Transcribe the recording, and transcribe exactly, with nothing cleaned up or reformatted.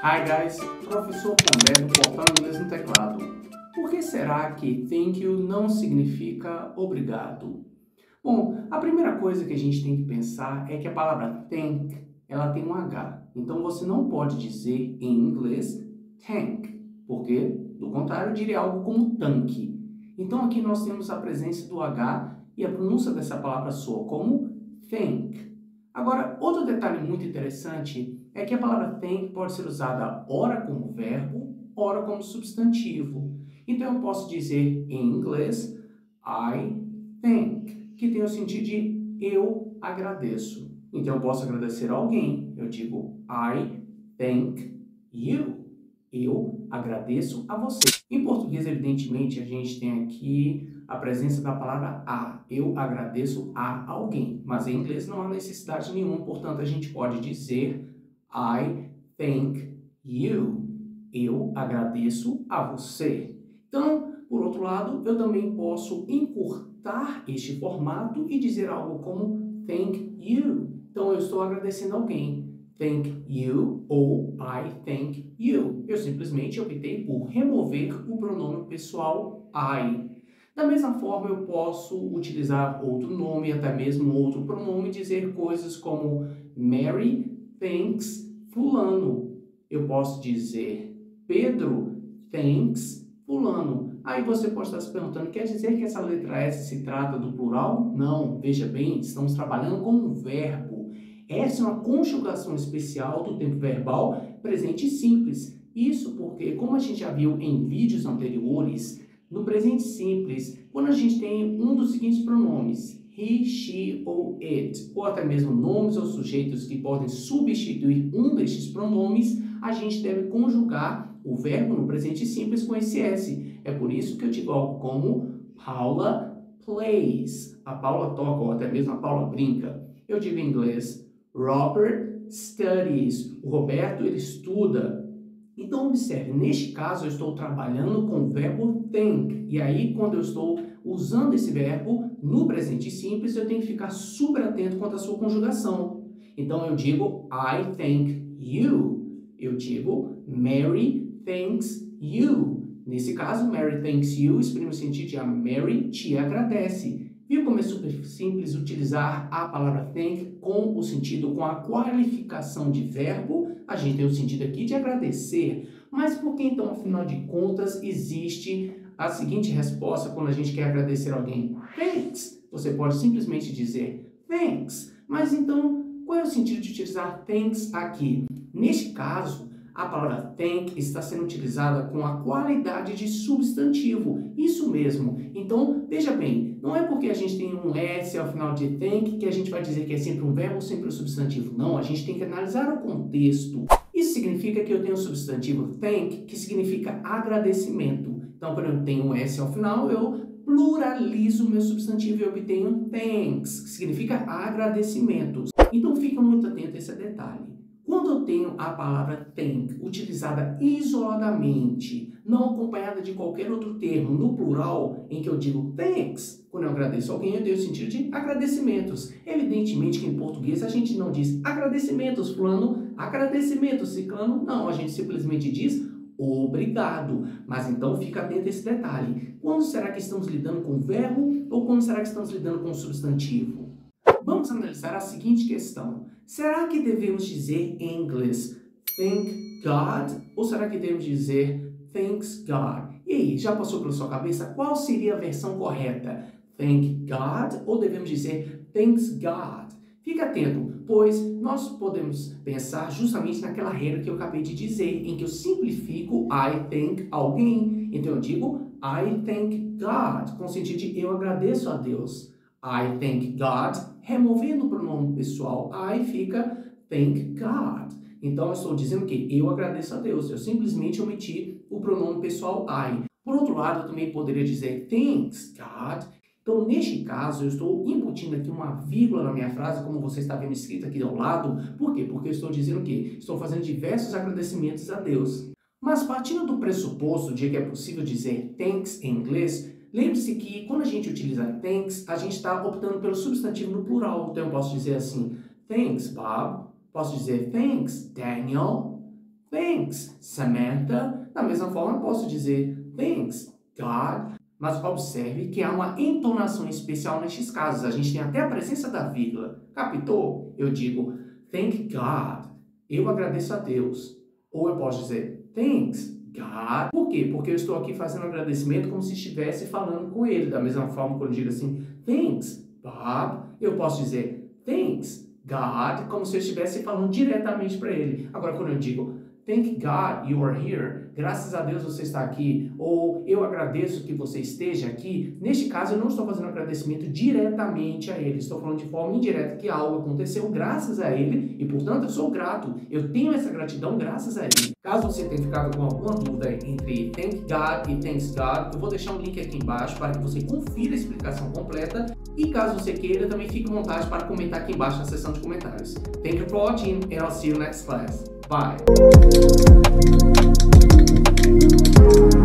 Hi guys, professor Pondé do Portal Inglês no Teclado. Por que será que thank you não significa obrigado? Bom, a primeira coisa que a gente tem que pensar é que a palavra thank, ela tem um H. Então você não pode dizer em inglês thank, porque, do contrário, eu diria algo como tanque. Então aqui nós temos a presença do H e a pronúncia dessa palavra soa como thank. Agora, outro detalhe muito interessante é que a palavra thank pode ser usada ora como verbo, ora como substantivo. Então eu posso dizer em inglês I thank, que tem o sentido de eu agradeço. Então eu posso agradecer a alguém, eu digo I thank you. Eu agradeço a você. Em português, evidentemente, a gente tem aqui a presença da palavra a. Eu agradeço a alguém. Mas em inglês não há necessidade nenhuma, portanto, a gente pode dizer I thank you. Eu agradeço a você. Então, por outro lado, eu também posso encurtar este formato e dizer algo como thank you. Então, eu estou agradecendo a alguém. Thank you ou I thank you. Eu simplesmente optei por remover o pronome pessoal I. Da mesma forma, eu posso utilizar outro nome, até mesmo outro pronome, e dizer coisas como Mary thanks fulano. Eu posso dizer Pedro thanks fulano. Aí você pode estar se perguntando, quer dizer que essa letra S se trata do plural? Não, veja bem, estamos trabalhando com um verbo. Essa é uma conjugação especial do tempo verbal presente simples. Isso porque, como a gente já viu em vídeos anteriores, no presente simples, quando a gente tem um dos seguintes pronomes, he, she ou it, ou até mesmo nomes ou sujeitos que podem substituir um destes pronomes, a gente deve conjugar o verbo no presente simples com esse S. É por isso que eu digo algo como Paula plays. A Paula toca, ou até mesmo a Paula brinca. Eu digo em inglês Robert studies. O Roberto, ele estuda. Então, observe, neste caso eu estou trabalhando com o verbo thank. E aí, quando eu estou usando esse verbo no presente simples, eu tenho que ficar super atento quanto à sua conjugação. Então, eu digo I thank you. Eu digo Mary thanks you. Nesse caso, Mary thanks you exprime o sentido de a Mary te agradece. Viu como é super simples utilizar a palavra thank com o sentido, com a qualificação de verbo? A gente tem o sentido aqui de agradecer. Mas por que então, afinal de contas, existe a seguinte resposta quando a gente quer agradecer alguém? Thanks. Você pode simplesmente dizer thanks. Mas então, qual é o sentido de utilizar thanks aqui? Neste caso, a palavra thank está sendo utilizada com a qualidade de substantivo. Isso mesmo. Então, veja bem, não é porque a gente tem um S ao final de thank que a gente vai dizer que é sempre um verbo ou sempre um substantivo. Não, a gente tem que analisar o contexto. Isso significa que eu tenho o substantivo thank, que significa agradecimento. Então, quando eu tenho um S ao final, eu pluralizo o meu substantivo e obtenho thanks, que significa agradecimentos. Então, fica muito atento a esse detalhe. Quando eu tenho a palavra thank utilizada isoladamente, não acompanhada de qualquer outro termo, no plural, em que eu digo thanks, quando eu agradeço alguém, eu tenho o sentido de agradecimentos. Evidentemente que em português a gente não diz agradecimentos, fulano, agradecimentos, ciclano, não, a gente simplesmente diz obrigado. Mas então fica atento a esse detalhe. Quando será que estamos lidando com o verbo ou quando será que estamos lidando com o substantivo? Vamos analisar a seguinte questão. Será que devemos dizer em inglês thank God ou será que devemos dizer thanks God? E aí, já passou pela sua cabeça qual seria a versão correta? Thank God ou devemos dizer thanks God? Fique atento, pois nós podemos pensar justamente naquela regra que eu acabei de dizer, em que eu simplifico I thank alguém. Então eu digo I thank God, com o sentido de eu agradeço a Deus. I thank God, removendo o pronome pessoal I, fica thank God. Então, eu estou dizendo que eu agradeço a Deus. Eu simplesmente omiti o pronome pessoal I. Por outro lado, eu também poderia dizer thanks God. Então, neste caso, eu estou embutindo aqui uma vírgula na minha frase, como você está vendo escrito aqui ao lado. Por quê? Porque eu estou dizendo que estou fazendo diversos agradecimentos a Deus. Mas partindo do pressuposto de que é possível dizer thanks em inglês, lembre-se que quando a gente utiliza thanks, a gente está optando pelo substantivo no plural. Então eu posso dizer assim, thanks Bob, posso dizer thanks Daniel, Thanks, Samantha. Da mesma forma, eu posso dizer Thanks, God. Mas observe que há uma entonação especial nestes casos. A gente tem até a presença da vírgula. Captou? Eu digo Thank God. Eu agradeço a Deus. Ou eu posso dizer Thanks, God. Por quê? Porque eu estou aqui fazendo um agradecimento como se estivesse falando com ele. Da mesma forma, quando eu digo assim, Thanks, Bob, eu posso dizer Thanks, God, como se eu estivesse falando diretamente para ele. Agora, quando eu digo Thank God you are here, graças a Deus você está aqui, ou eu agradeço que você esteja aqui, neste caso eu não estou fazendo agradecimento diretamente a ele, estou falando de forma indireta que algo aconteceu graças a ele e, portanto, eu sou grato, eu tenho essa gratidão graças a ele. Caso você tenha ficado com alguma dúvida entre Thank God e Thanks God, eu vou deixar um link aqui embaixo para que você confira a explicação completa e caso você queira, também fique à vontade para comentar aqui embaixo na seção de comentários. Thank you for watching and I'll see you next class. Bye.